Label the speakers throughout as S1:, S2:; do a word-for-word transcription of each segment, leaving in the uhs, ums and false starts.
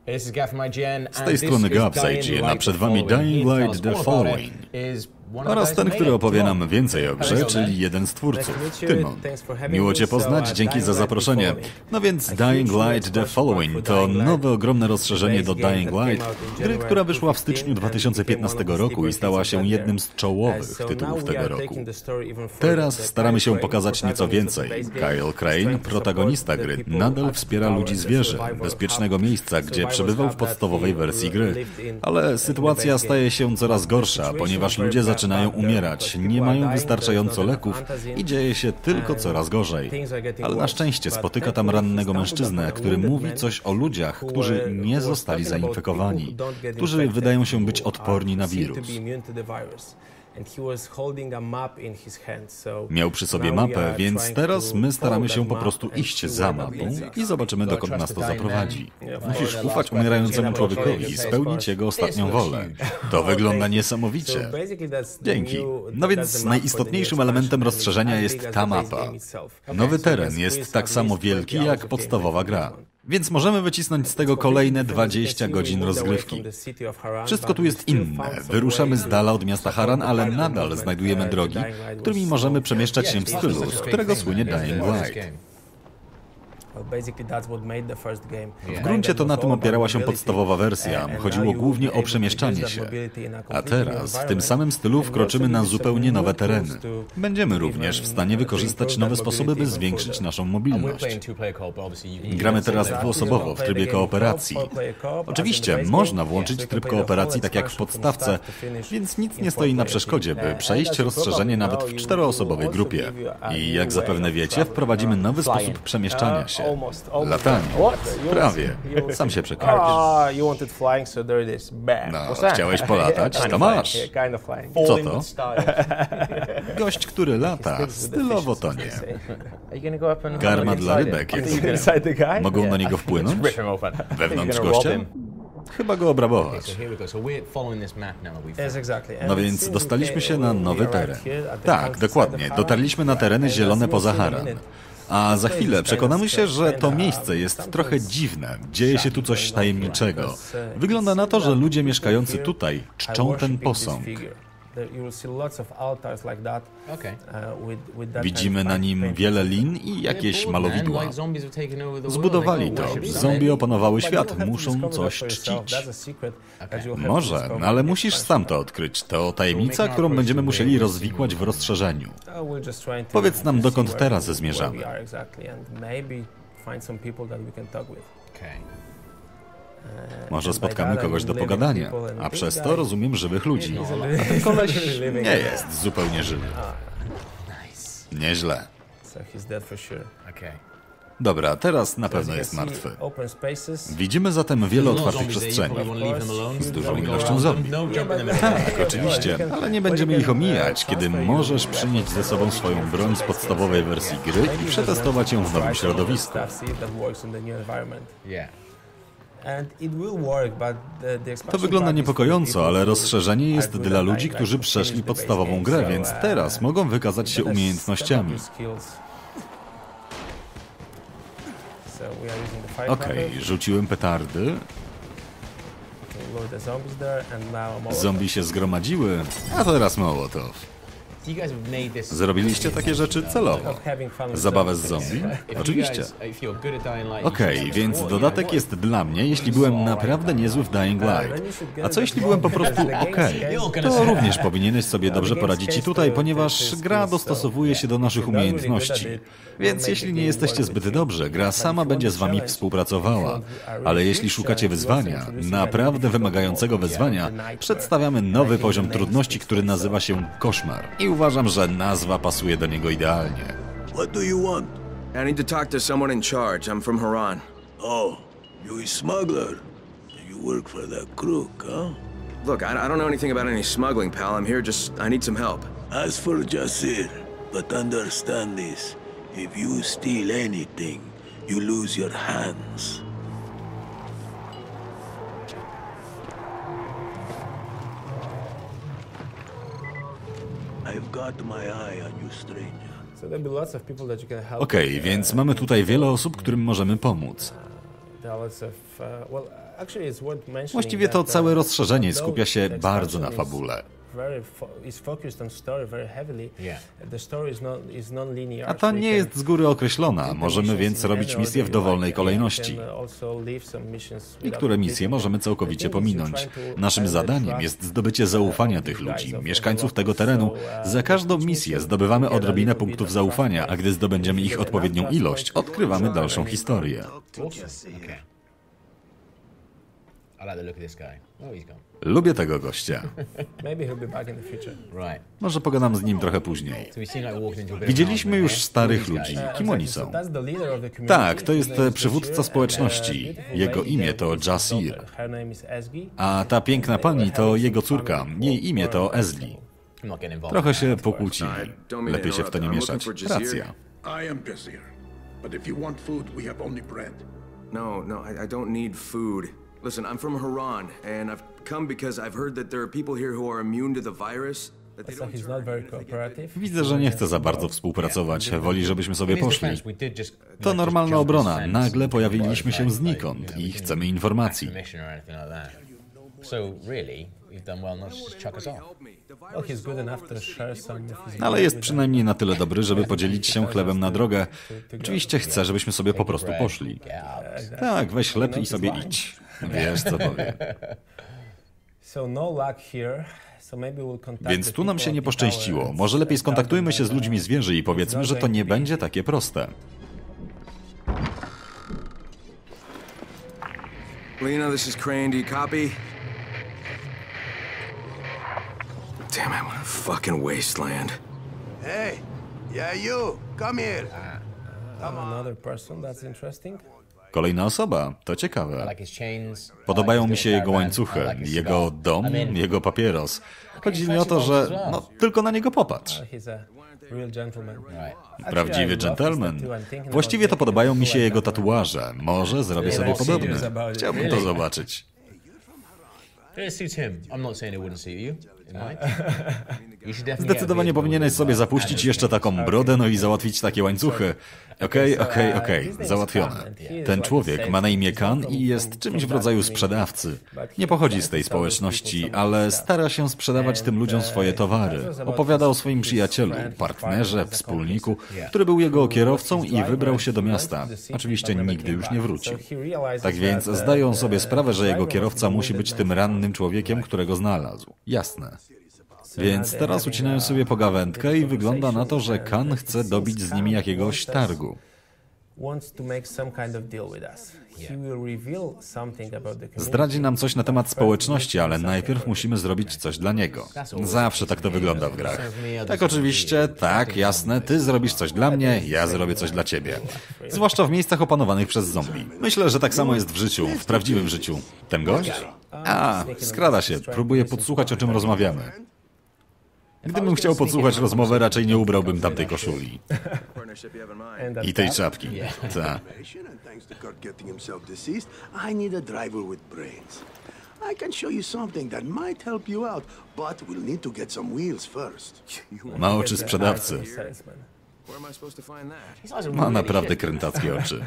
S1: Z tej strony Gab z I G N, a przed wami Dying Light The Following. Oraz ten, który opowie nam więcej o grze, czyli jeden z twórców, Tymon. Miło Cię poznać, dzięki za zaproszenie. No więc Dying Light The Following to nowe, ogromne rozszerzenie do Dying Light, gry, która wyszła w styczniu dwa tysiące piętnastego roku i stała się jednym z czołowych tytułów tego roku. Teraz staramy się pokazać nieco więcej. Kyle Crane, protagonista gry, nadal wspiera ludzi z wieży, bezpiecznego miejsca, gdzie przebywał w podstawowej wersji gry. Ale sytuacja staje się coraz gorsza, ponieważ ludzie zaczynają zaczynają umierać, nie mają wystarczająco leków i dzieje się tylko coraz gorzej. Ale na szczęście spotyka tam rannego mężczyznę, który mówi coś o ludziach, którzy nie zostali zainfekowani, którzy wydają się być odporni na wirus. Miał przy sobie mapę, więc teraz my staramy się po prostu iść za mapą i zobaczymy, dokąd nas to zaprowadzi. Musisz ufać umierającemu człowiekowi i spełnić jego ostatnią wolę. To wygląda niesamowicie. Dzięki. No więc najistotniejszym elementem rozszerzenia jest ta mapa. Nowy teren jest tak samo wielki jak podstawowa gra. Więc możemy wycisnąć z tego kolejne dwadzieścia godzin rozgrywki. Wszystko tu jest inne. Wyruszamy z dala od miasta Harran, ale nadal znajdujemy drogi, którymi możemy przemieszczać się w stylu, z którego słynie Dying Light. W gruncie to na tym opierała się podstawowa wersja. Chodziło głównie o przemieszczanie się. A teraz w tym samym stylu wkroczymy na zupełnie nowe tereny. Będziemy również w stanie wykorzystać nowe sposoby, by zwiększyć naszą mobilność. Gramy teraz dwuosobowo w trybie kooperacji. Oczywiście można włączyć tryb kooperacji tak jak w podstawce, więc nic nie stoi na przeszkodzie, by przejść rozszerzenie nawet w czteroosobowej grupie. I jak zapewne wiecie, wprowadzimy nowy sposób przemieszczania się. Latanie. Prawie. Sam się przekonałeś. No, chciałeś polatać? To masz. Co to? Gość, który lata. Stylowo to nie. Garma dla rybek. Mogą do niego wpłynąć? Wewnątrz gościa? Chyba go obrabować. No więc dostaliśmy się na nowy teren. Tak, dokładnie. Dotarliśmy na tereny zielone poza Harran. A za chwilę przekonamy się, że to miejsce jest trochę dziwne. Dzieje się tu coś tajemniczego. Wygląda na to, że ludzie mieszkający tutaj czczą ten posąg. Widzimy na nim wiele lin i jakieś malowidła. Zbudowali to. Zombie opanowały świat. Muszą coś czcić. Może, ale musisz sam to odkryć. To tajemnica, którą będziemy musieli rozwikłać w rozszerzeniu. Powiedz nam, dokąd teraz zmierzamy. Może spotkamy kogoś do pogadania, a przez to rozumiem żywych ludzi. A ten koleś nie jest zupełnie żywy. Nieźle. Dobra, teraz na pewno jest martwy. Widzimy zatem wiele otwartych przestrzeni z dużą ilością zombie. Tak, oczywiście, ale nie będziemy ich omijać, kiedy możesz przynieść ze sobą swoją broń z podstawowej wersji gry i przetestować ją w nowym środowisku. To wygląda niepokojąco, ale rozszerzenie jest dla ludzi, którzy przeszli podstawową grę, więc teraz mogą wykazać się umiejętnościami. Okej, okay, rzuciłem petardy. Zombie się zgromadziły, a teraz Mołotow. Zrobiliście takie rzeczy celowo. Zabawę z zombie? Oczywiście. Okej, okay, więc dodatek jest dla mnie, jeśli byłem naprawdę niezły w Dying Light. A co jeśli byłem po prostu okej? Okay? To również powinieneś sobie dobrze poradzić i tutaj, ponieważ gra dostosowuje się do naszych umiejętności. Więc jeśli nie jesteście zbyt dobrze, gra sama będzie z wami współpracowała. Ale jeśli szukacie wyzwania, naprawdę wymagającego wyzwania, przedstawiamy nowy poziom trudności, który nazywa się Koszmar. I uważam, że nazwa pasuje do niego idealnie.
S2: What do you want? I need to talk to someone in charge. I'm from Harran. Oh, you're a smuggler. You work for that crook, huh? Look, I, I don't know anything about any smuggling, pal. I'm here just... I need some help.
S3: As for Jasir, but understand this. If you steal anything, you lose your hands. I've got my eye on you, stranger.
S1: Okej, okay, więc mamy tutaj wiele osób, którym możemy pomóc. Właściwie to całe rozszerzenie skupia się bardzo na fabule. A ta nie jest z góry określona, możemy więc robić misje w dowolnej kolejności. Niektóre misje możemy całkowicie pominąć. Naszym zadaniem jest zdobycie zaufania tych ludzi, mieszkańców tego terenu. Za każdą misję zdobywamy odrobinę punktów zaufania, a gdy zdobędziemy ich odpowiednią ilość, odkrywamy dalszą historię. Lubię tego gościa. Może pogadam z nim trochę później. Widzieliśmy już starych ludzi. Kim oni są? Tak, to jest przywódca społeczności. Jego imię to Jasir. A ta piękna pani to jego córka. Jej imię to Ezli. Trochę się pokłócili. Lepiej się w to nie mieszać. Racja.
S2: No, no, I, I don't need food. Listen, I'm from Haran, and I've come because I've heard that there are people here who are immune to the virus.
S1: Widzę, że nie chce za bardzo współpracować. Woli, żebyśmy sobie poszli. To normalna obrona. Nagle pojawiliśmy się znikąd i chcemy informacji. Ale jest przynajmniej na tyle dobry, żeby podzielić się chlebem na drogę. Oczywiście chce, żebyśmy sobie po prostu poszli. Tak, weź chleb i sobie idź. Wiesz, co powiem. Więc tu nam się nie poszczęściło. Może lepiej skontaktujmy się z ludźmi z wieży i powiedzmy, że to nie będzie takie proste.
S2: Lena, this is Crane. Do you copy? Damn it, what a fucking wasteland.
S3: Hey, yeah, you, come here.
S4: Another person, that's interesting.
S1: Kolejna osoba, to ciekawe. Podobają mi się jego łańcuchy, jego dom, jego papieros. Chodzi mi o to, że no, tylko na niego popatrz. Prawdziwy dżentelmen. Właściwie to podobają mi się jego tatuaże. Może zrobię sobie podobny. Chciałbym to zobaczyć. Zdecydowanie powinieneś sobie zapuścić jeszcze taką brodę, no i załatwić takie łańcuchy. Okej, okej, okej, załatwione. Ten człowiek ma na imię Khan i jest czymś w rodzaju sprzedawcy. Nie pochodzi z tej społeczności, ale stara się sprzedawać tym ludziom swoje towary. Opowiada o swoim przyjacielu, partnerze, wspólniku, który był jego kierowcą i wybrał się do miasta. Oczywiście nigdy już nie wrócił. Tak więc zdają sobie sprawę, że jego kierowca musi być tym rannym człowiekiem, którego znalazł. Jasne. Więc teraz ucinają sobie pogawędkę i wygląda na to, że Khan chce dobić z nimi jakiegoś targu. Zdradzi nam coś na temat społeczności, ale najpierw musimy zrobić coś dla niego. Zawsze tak to wygląda w grach. Tak, oczywiście, tak, jasne, ty zrobisz coś dla mnie, ja zrobię coś dla ciebie. Zwłaszcza w miejscach opanowanych przez zombie. Myślę, że tak samo jest w życiu, w prawdziwym życiu. Ten gość? A, skrada się, próbuje podsłuchać, o czym rozmawiamy. Gdybym chciał podsłuchać rozmowę, raczej nie ubrałbym tamtej koszuli. I tej czapki. Ta. Ma oczy sprzedawcy. Ma naprawdę krętackie oczy.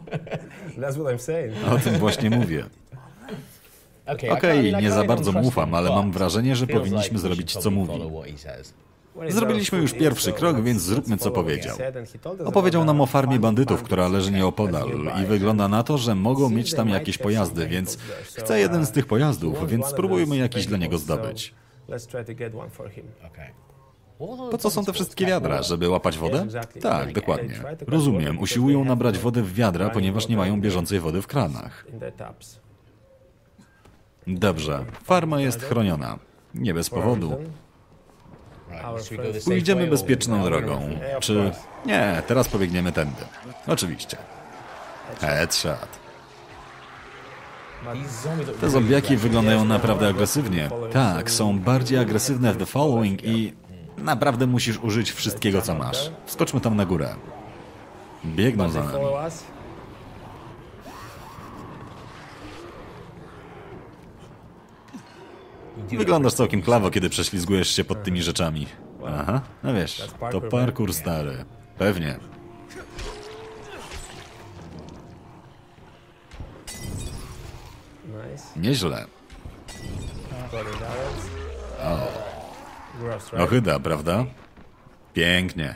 S1: O tym właśnie mówię. Okej, okay, nie za bardzo mu ufam, ale mam wrażenie, że powinniśmy zrobić, co mówi. Zrobiliśmy już pierwszy krok, więc zróbmy, co powiedział. Opowiedział nam o farmie bandytów, która leży nieopodal i wygląda na to, że mogą mieć tam jakieś pojazdy, więc chcę jeden z tych pojazdów, więc spróbujmy jakiś dla niego zdobyć. Po co są te wszystkie wiadra? Żeby łapać wodę? Tak, dokładnie. Rozumiem, usiłują nabrać wody w wiadra, ponieważ nie mają bieżącej wody w kranach. Dobrze, farma jest chroniona. Nie bez powodu. Pójdziemy bezpieczną drogą. Czy... Nie, teraz pobiegniemy tędy. Oczywiście. Headshot. Te zombiaki wyglądają naprawdę agresywnie. Tak, są bardziej agresywne w The Following i... Naprawdę musisz użyć wszystkiego, co masz. Wskoczmy tam na górę. Biegną za nami. Wyglądasz całkiem klawo, kiedy prześlizgujesz się pod tymi rzeczami. Aha, no wiesz, to parkour stary. Pewnie. Nieźle. O. Ohyda, prawda? Pięknie.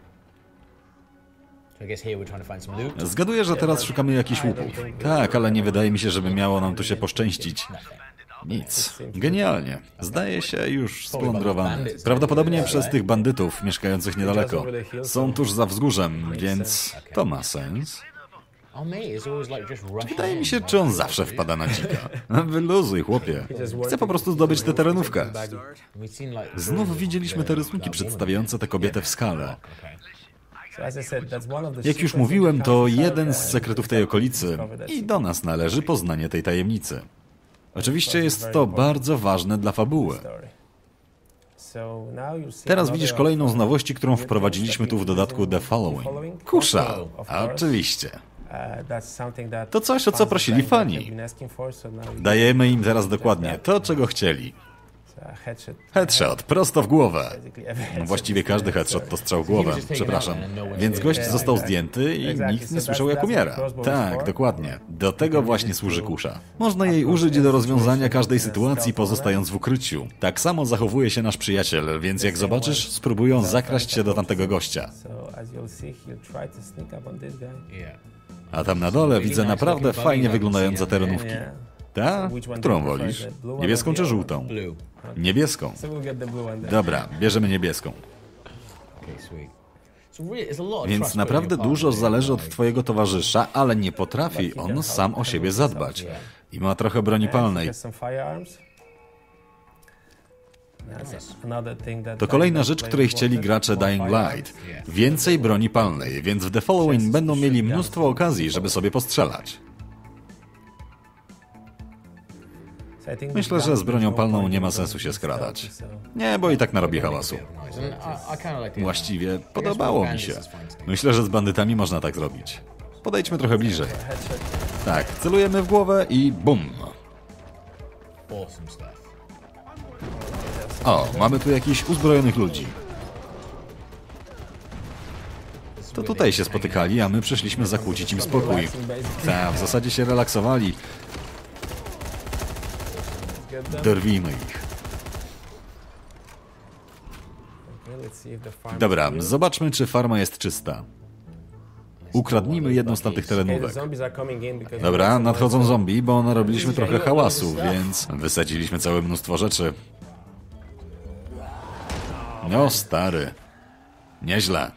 S1: Zgaduję, że teraz szukamy jakichś łupów. Tak, ale nie wydaje mi się, żeby miało nam tu się poszczęścić. Nic. Genialnie. Zdaje się już splądrowany. Prawdopodobnie przez tych bandytów mieszkających niedaleko. Są tuż za wzgórzem, więc to ma sens. Wydaje mi się, czy on zawsze wpada na dzika. Wyluzuj, chłopie. Chcę po prostu zdobyć tę terenówkę. Znów widzieliśmy te rysunki przedstawiające tę kobietę w skale. Jak już mówiłem, to jeden z sekretów tej okolicy i do nas należy poznanie tej tajemnicy. Oczywiście jest to bardzo ważne dla fabuły. Teraz widzisz kolejną z nowości, którą wprowadziliśmy tu w dodatku The Following. Kusza! Oczywiście. To coś, o co prosili fani. Dajemy im teraz dokładnie to, czego chcieli. Headshot, prosto w głowę. Właściwie każdy headshot to strzał w głowę, przepraszam. Więc gość został zdjęty i nikt nie słyszał, jak umiera. Tak, dokładnie. Do tego właśnie służy kusza. Można jej użyć do rozwiązania każdej sytuacji, pozostając w ukryciu. Tak samo zachowuje się nasz przyjaciel, więc jak zobaczysz, spróbują zakraść się do tamtego gościa. A tam na dole widzę naprawdę fajnie wyglądające terenówki. Ta? Którą wolisz? Niebieską czy żółtą? Niebieską. Dobra, bierzemy niebieską. Więc naprawdę dużo zależy od twojego towarzysza, ale nie potrafi on sam o siebie zadbać. I ma trochę broni palnej. To kolejna rzecz, której chcieli gracze Dying Light. Więcej broni palnej, więc w The Following będą mieli mnóstwo okazji, żeby sobie postrzelać. Myślę, że z bronią palną nie ma sensu się skradać. Nie, bo i tak narobi hałasu. Właściwie podobało mi się. Myślę, że z bandytami można tak zrobić. Podejdźmy trochę bliżej. Tak, celujemy w głowę i bum. O, mamy tu jakichś uzbrojonych ludzi. To tutaj się spotykali, a my przyszliśmy zakłócić im spokój. Tak, w zasadzie się relaksowali. Dorwijmy ich. Dobra, zobaczmy, czy farma jest czysta. Ukradnijmy jedną z tamtych terenówek. Dobra, nadchodzą zombie, bo narobiliśmy trochę hałasu, więc wysadziliśmy całe mnóstwo rzeczy. No, stary. Nieźle.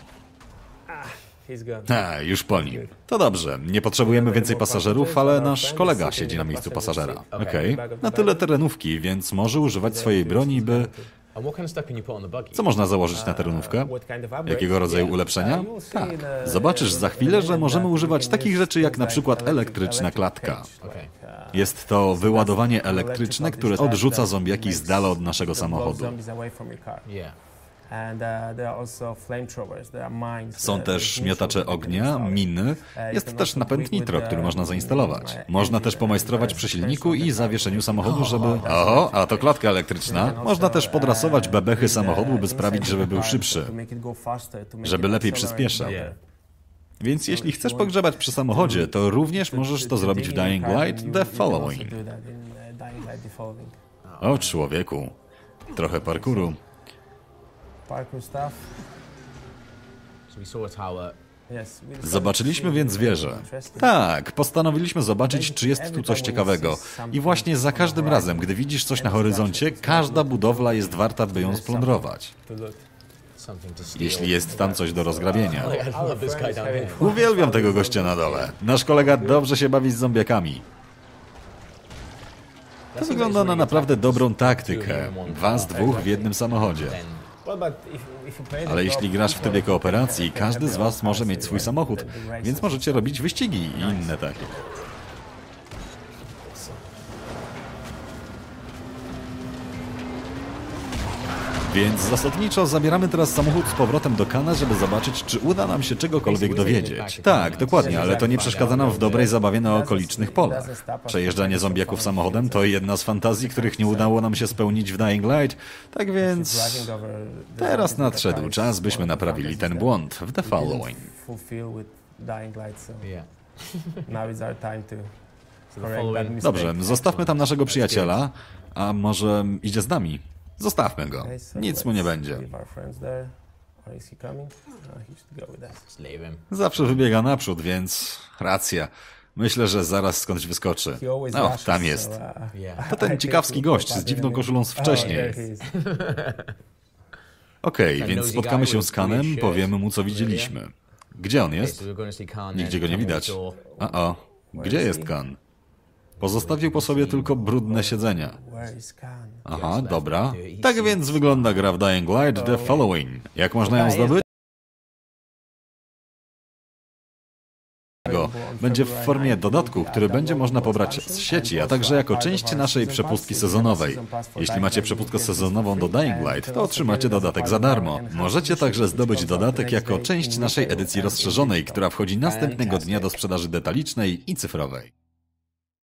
S1: A, już po nim. To dobrze, nie potrzebujemy więcej pasażerów, ale nasz kolega siedzi na miejscu pasażera. Okej, okay. Na tyle terenówki, więc może używać swojej broni, by... Co można założyć na terenówkę? Jakiego rodzaju ulepszenia? Tak. Zobaczysz za chwilę, że możemy używać takich rzeczy jak na przykład elektryczna klatka. Jest to wyładowanie elektryczne, które odrzuca zombiaki z dala od naszego samochodu. Są też miotacze ognia, miny. Jest też napęd nitro, który można zainstalować. Można też pomajstrować przy silniku i zawieszeniu samochodu, żeby... Oho, a to klatka elektryczna. Można też podrasować bebechy samochodu, by sprawić, żeby był szybszy. Żeby lepiej przyspieszał. Więc jeśli chcesz pogrzebać przy samochodzie, to również możesz to zrobić w Dying Light The Following. O człowieku. Trochę parkouru. Zobaczyliśmy więc wieżę. Tak, postanowiliśmy zobaczyć, czy jest tu coś ciekawego. I właśnie za każdym razem, gdy widzisz coś na horyzoncie, każda budowla jest warta, by ją splądrować. Jeśli jest tam coś do rozgrabienia. Uwielbiam tego gościa na dole. Nasz kolega dobrze się bawi z zombiakami. To wygląda na naprawdę dobrą taktykę. Dwa z dwóch w jednym samochodzie. Ale jeśli grasz w trybie kooperacji, każdy z was może mieć swój samochód, więc możecie robić wyścigi i inne takie. Więc zasadniczo zabieramy teraz samochód z powrotem do Kana, żeby zobaczyć, czy uda nam się czegokolwiek dowiedzieć. Tak, dokładnie, ale to nie przeszkadza nam w dobrej zabawie na okolicznych polach. Przejeżdżanie zombiaków samochodem to jedna z fantazji, których nie udało nam się spełnić w Dying Light, tak więc teraz nadszedł czas, byśmy naprawili ten błąd w The Following. Dobrze, zostawmy tam naszego przyjaciela, a może idzie z nami? Zostawmy go. Nic mu nie będzie. Zawsze wybiega naprzód, więc racja. Myślę, że zaraz skądś wyskoczy. O, tam jest. To ten ciekawski gość z dziwną koszulą z wcześniej. Okej, okay, więc spotkamy się z Kanem, powiemy mu, co widzieliśmy. Gdzie on jest? Nigdzie go nie widać. A o, gdzie jest Kan? Pozostawił po sobie tylko brudne siedzenia. Aha, dobra. Tak więc wygląda gra w Dying Light The Following. Jak można ją zdobyć? Będzie w formie dodatku, który będzie można pobrać z sieci, a także jako część naszej przepustki sezonowej. Jeśli macie przepustkę sezonową do Dying Light, to otrzymacie dodatek za darmo. Możecie także zdobyć dodatek jako część naszej edycji rozszerzonej, która wchodzi następnego dnia do sprzedaży detalicznej i cyfrowej.